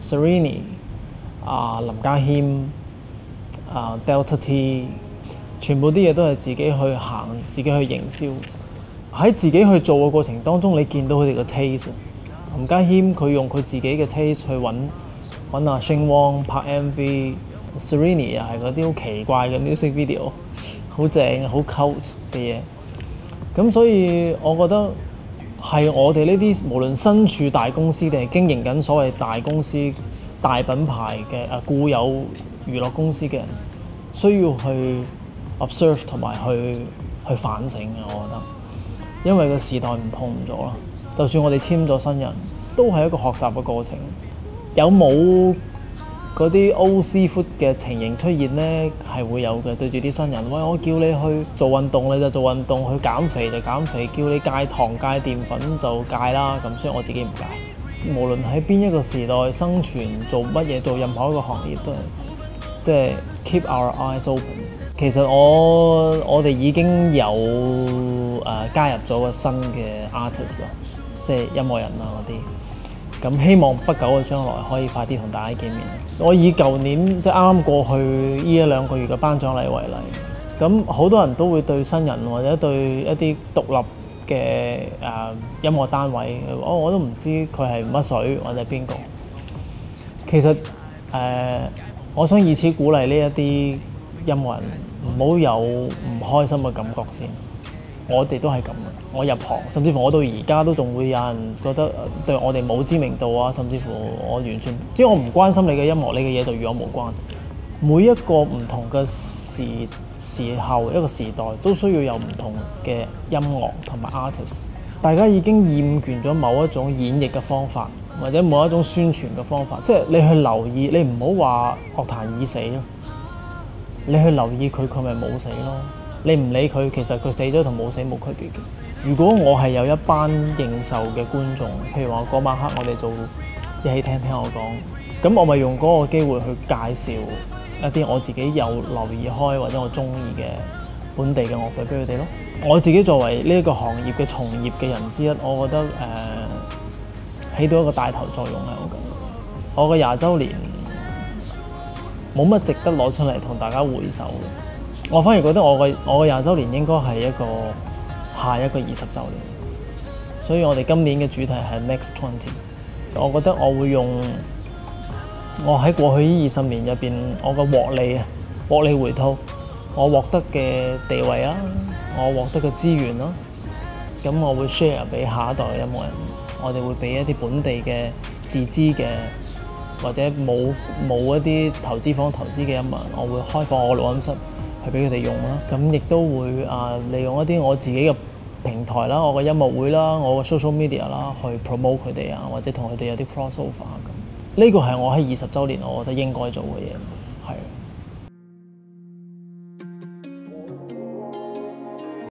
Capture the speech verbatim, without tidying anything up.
Serrini、啊林家謙、啊 Delta T， 全部啲嘢都係自己去行，自己去營銷。喺自己去做嘅過程當中，你見到佢哋嘅 taste。林家謙佢用佢自己嘅 taste 去揾揾阿 Shane Wong 拍 M V。Serrini 又係嗰啲好奇怪嘅 music video， 好正好 cult 嘅嘢。咁所以我覺得係我哋呢啲無論身處大公司定係經營緊所謂大公司大品牌嘅啊固有娛樂公司嘅人，需要去 observe 同埋去去反省嘅。我覺得，因為個時代唔同咗啦。就算我哋簽咗新人，都係一個學習嘅過程。有冇嗰啲 O 師傅嘅情形出現呢？係會有嘅。對住啲新人，喂，我叫你去做運動你就做運動，去減肥就減肥，叫你戒糖戒澱粉就戒啦。咁所以我自己唔戒。無論喺邊一個時代生存，做乜嘢，做任何一個行業都係即係 keep our eyes open。其實我我哋已經有誒、呃、加入咗個新嘅 artist 啦，即係音樂人啊嗰啲。咁希望不久嘅將來可以快啲同大家見面。我以舊年即係啱啱過去呢一兩個月嘅頒獎禮為例，咁好多人都會對新人或者對一啲獨立嘅誒、呃、音樂單位，我我都唔知佢係乜水或者邊個。其實誒、呃，我想以此鼓勵呢一啲音樂人唔好有唔開心嘅感覺先。我哋都係咁嘅，我入行，甚至乎我到而家都仲會有人覺得對我哋冇知名度啊，甚至乎我完全即係我唔關心你嘅音樂，你嘅嘢就與我無關。每一個唔同嘅時時候，一個時代都需要有唔同嘅音樂同埋 artist。大家已經厭倦咗某一種演繹嘅方法，或者某一種宣傳嘅方法，即係你去留意，你唔好話樂壇已死咯，你去留意佢，佢咪冇死咯。你唔理佢，其實佢死咗同冇死冇區別嘅。如果我係有一班認受嘅觀眾，譬如話嗰晚黑我哋做一起聽聽我講，咁我咪用嗰個機會去介紹一啲我自己有留意開或者我中意嘅本地嘅樂隊俾佢哋咯。我自己作為呢一個行業嘅從業嘅人之一，我覺得誒、呃、起到一個帶頭作用喺我咁。我嘅廿週年冇乜值得攞出嚟同大家回首嘅。我反而覺得我嘅我嘅廿週年應該係一個下一個二十週年，所以我哋今年嘅主題係 Next Twenty。我覺得我會用我喺過去呢二十年入邊我嘅獲利啊，獲利回吐，我獲得嘅地位啊，我獲得嘅資源咯，咁我會 share 俾下一代嘅音樂人。我哋會俾一啲本地嘅自資嘅或者冇冇一啲投資方投資嘅音樂人，我會開放我嘅錄音室。係俾佢哋用啦，咁亦都會啊利用一啲我自己嘅平台啦，我嘅音樂會啦，我嘅 social media 啦，去 promote 佢哋啊，或者同佢哋有啲 crossover 咁。呢個係我喺二十週年我覺得應該做嘅嘢，係。